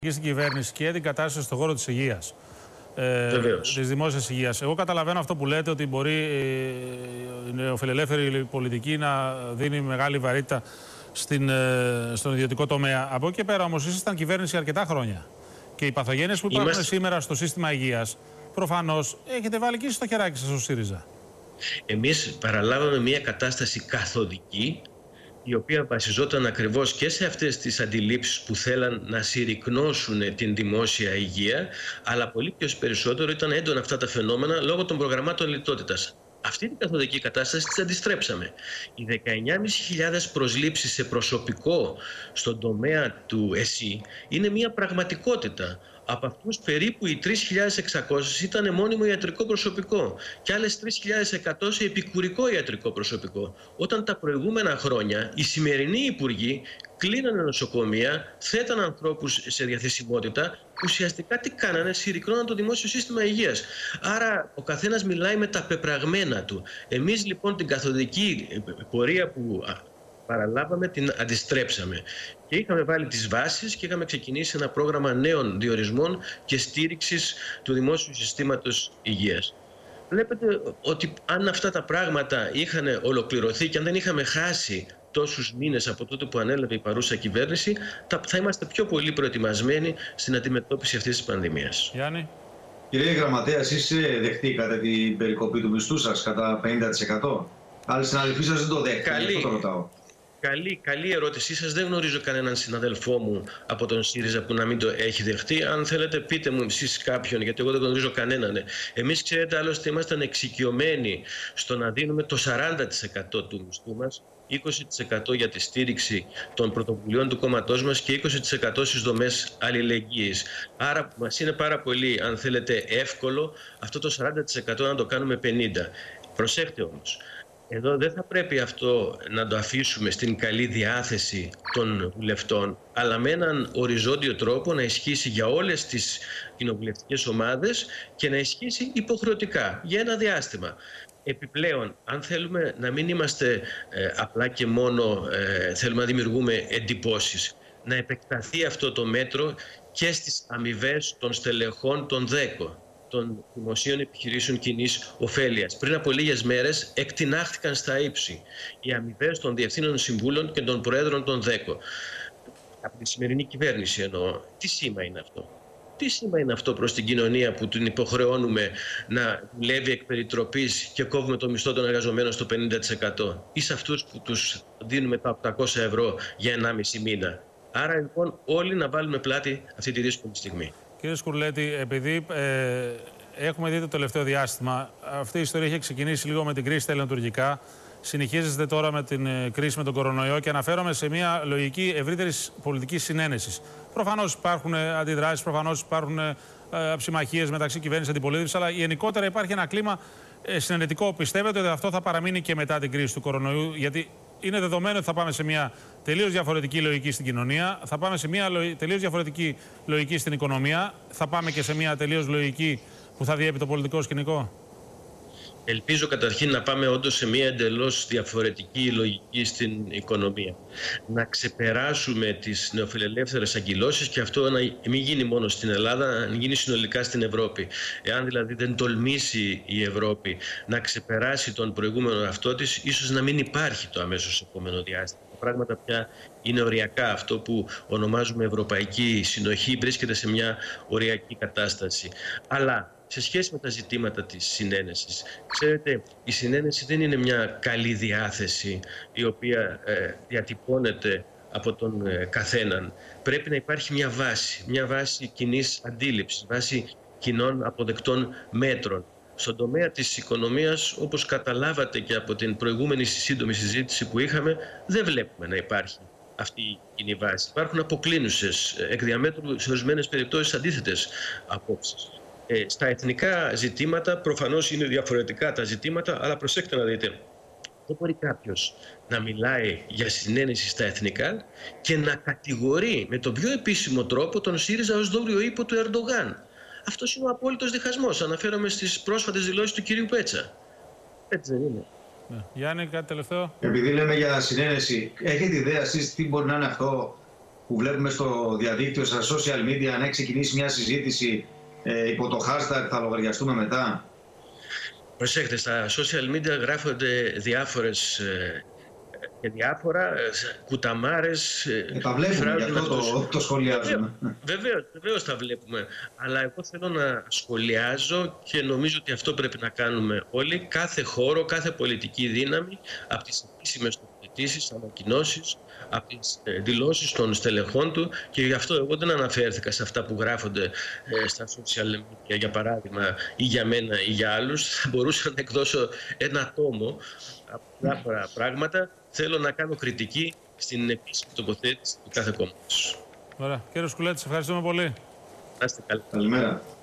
στην κυβέρνηση και την κατάσταση στον χώρο της υγείας, της δημόσιας υγείας. Εγώ καταλαβαίνω αυτό που λέτε, ότι μπορεί η νεοφιλελεύθερη πολιτική να δίνει μεγάλη βαρύτητα στον ιδιωτικό τομέα. Από εκεί και πέρα όμως ήσασταν κυβέρνηση αρκετά χρόνια. Και οι παθογένειες που υπάρχουν σήμερα στο σύστημα υγείας, προφανώς έχετε βάλει και στο χεράκι σας ο ΣΥΡΙΖΑ. Εμείς παραλάβαμε μια κατάσταση καθοδική, η οποία βασιζόταν ακριβώς και σε αυτές τις αντιλήψεις που θέλαν να συρρικνώσουν την δημόσια υγεία, αλλά πολύ πιο περισσότερο ήταν έντονα αυτά τα φαινόμενα λόγω των προγραμμάτων λιτότητας. Αυτή την καθοδική κατάσταση την αντιστρέψαμε. Οι 19.500 προσλήψεις σε προσωπικό στον τομέα του ΕΣΥ είναι μια πραγματικότητα. Από αυτούς περίπου οι 3.600 ήταν μόνιμο ιατρικό προσωπικό και άλλες 3.100 σε επικουρικό ιατρικό προσωπικό. Όταν τα προηγούμενα χρόνια οι σημερινοί υπουργοί κλείνανε νοσοκομεία, θέταν ανθρώπους σε διαθεσιμότητα, ουσιαστικά τι κάνανε, συρρικνώναν το δημόσιο σύστημα υγείας. Άρα ο καθένας μιλάει με τα πεπραγμένα του. Εμείς λοιπόν την καθοδική πορεία που παραλάβαμε την αντιστρέψαμε και είχαμε βάλει τις βάσεις και είχαμε ξεκινήσει ένα πρόγραμμα νέων διορισμών και στήριξης του δημόσιου συστήματος υγείας. Βλέπετε ότι αν αυτά τα πράγματα είχαν ολοκληρωθεί και αν δεν είχαμε χάσει τόσους μήνες από τότε που ανέλαβε η παρούσα κυβέρνηση, θα είμαστε πιο πολύ προετοιμασμένοι στην αντιμετώπιση αυτής της πανδημίας. Γιάννη. Κύριε Γραμματέα, εσείς δεχτήκατε την περικοπή του μισθού σας κατά 50%? Άλλοι συναδελφοί σας δεν το δέχτηκαν, αυτό το ρωτάω. Καλή ερώτησή σας. Δεν γνωρίζω κανέναν συναδελφό μου από τον ΣΥΡΙΖΑ που να μην το έχει δεχτεί. Αν θέλετε πείτε μου εσείς κάποιον, γιατί εγώ δεν γνωρίζω κανέναν. Εμείς ξέρετε άλλωστε ήμασταν εξοικειωμένοι στο να δίνουμε το 40% του μισθού μας, 20% για τη στήριξη των πρωτοβουλειών του κόμματός μας και 20% στις δομές αλληλεγγύης. Άρα μας είναι πάρα πολύ, αν θέλετε, εύκολο αυτό το 40% να το κάνουμε 50%. Προσέχτε όμως. Εδώ δεν θα πρέπει αυτό να το αφήσουμε στην καλή διάθεση των βουλευτών, αλλά με έναν οριζόντιο τρόπο να ισχύσει για όλες τις κοινοβουλευτικές ομάδες και να ισχύσει υποχρεωτικά για ένα διάστημα. Επιπλέον, αν θέλουμε να μην είμαστε απλά και μόνο θέλουμε να δημιουργούμε εντυπώσεις, να επεκταθεί αυτό το μέτρο και στις αμοιβές των στελεχών των ΔΕΚΟ, των δημοσίων επιχειρήσεων κοινής ωφέλειας. Πριν από λίγες μέρες εκτινάχθηκαν στα ύψη οι αμοιβές των διευθύνων συμβούλων και των προέδρων των ΔΕΚΟ. Από τη σημερινή κυβέρνηση εννοώ. Τι σήμα είναι αυτό? Τι σήμα είναι αυτό προς την κοινωνία που την υποχρεώνουμε να δουλεύει εκ περιτροπής και κόβουμε το μισθό των εργαζομένων στο 50%, ή σε αυτούς που τους δίνουμε τα 800 ευρώ για 1,5 μήνα? Άρα λοιπόν όλοι να βάλουμε πλάτη αυτή τη δύσκολη στιγμή. Κύριε Σκουρλέτη, επειδή έχουμε δει το τελευταίο διάστημα, αυτή η ιστορία έχει ξεκινήσει λίγο με την κρίση στα ελληνοτουρκικά, συνεχίζεται τώρα με την κρίση με τον κορονοϊό και αναφέρομαι σε μια λογική ευρύτερης πολιτικής συνένεσης. Προφανώς υπάρχουν αντιδράσεις, προφανώς υπάρχουν αψημαχίες μεταξύ κυβέρνησης και αντιπολίτευσης, αλλά γενικότερα υπάρχει ένα κλίμα συνενετικό. Πιστεύετε ότι αυτό θα παραμείνει και μετά την κρίση του κορονοϊού? Γιατί είναι δεδομένο ότι θα πάμε σε μια τελείως διαφορετική λογική στην κοινωνία, θα πάμε σε μια τελείως διαφορετική λογική στην οικονομία, θα πάμε και σε μια τελείως λογική που θα διέπει το πολιτικό σκηνικό. Ελπίζω καταρχήν να πάμε όντως σε μια εντελώς διαφορετική λογική στην οικονομία. Να ξεπεράσουμε τις νεοφιλελεύθερες αγκυλώσεις και αυτό να μην γίνει μόνο στην Ελλάδα, να γίνει συνολικά στην Ευρώπη. Εάν δηλαδή δεν τολμήσει η Ευρώπη να ξεπεράσει τον προηγούμενο εαυτό της, ίσως να μην υπάρχει το αμέσως επόμενο διάστημα. Τα πράγματα πια είναι οριακά. Αυτό που ονομάζουμε Ευρωπαϊκή Συνοχή βρίσκεται σε μια οριακή κατάσταση. Αλλά σε σχέση με τα ζητήματα της συνένεσης, ξέρετε, η συνένεση δεν είναι μια καλή διάθεση η οποία διατυπώνεται από τον καθέναν. Πρέπει να υπάρχει μια βάση κοινής αντίληψης, βάση κοινών αποδεκτών μέτρων. Στον τομέα της οικονομίας, όπως καταλάβατε και από την προηγούμενη σύντομη συζήτηση που είχαμε, δεν βλέπουμε να υπάρχει αυτή η κοινή βάση. Υπάρχουν αποκλίνουσες, εκ διαμέτρου σε ορισμένες περιπτώσεις αντίθετες απόψεις. Στα εθνικά ζητήματα προφανώς είναι διαφορετικά τα ζητήματα, αλλά προσέξτε να δείτε, δεν μπορεί κάποιος να μιλάει για συνένεση στα εθνικά και να κατηγορεί με τον πιο επίσημο τρόπο τον ΣΥΡΙΖΑ ως δόριο ύπο του Ερντογάν. Αυτός είναι ο απόλυτος διχασμός. Αναφέρομαι στις πρόσφατες δηλώσεις του κυρίου Πέτσα. Έτσι δεν είναι? Γιάννη, κάτι τελευταίο? Επειδή λέμε για συνένεση, έχετε ιδέα εσείς τι μπορεί να είναι αυτό που βλέπουμε στο διαδίκτυο, στα social media, να έχει ξεκινήσει μια συζήτηση υπό το hashtag «Θα λογαριαστούμε μετά»? Προσέχτε, στα social media γράφονται διάφορες και διάφορα κουταμάρες. Τα βλέπουμε, γι' αυτό το σχολιάζουμε. Βεβαίως τα βλέπουμε. Αλλά εγώ θέλω να σχολιάζω και νομίζω ότι αυτό πρέπει να κάνουμε όλοι. Κάθε χώρο, κάθε πολιτική δύναμη, από τις επίσημες τοποθετήσεις, ανακοινώσεις, από τις δηλώσεις των στελεχών του, και γι' αυτό εγώ δεν αναφέρθηκα σε αυτά που γράφονται στα social media, για παράδειγμα, ή για μένα ή για άλλους. Θα μπορούσα να εκδώσω ένα τόμο από διάφορα πράγματα. Θέλω να κάνω κριτική στην επίσημη τοποθέτηση του κάθε κόμματος. Ωραία. Κύριε Σκουλέτη, ευχαριστούμε πολύ. Να είστε καλά. Καλημέρα.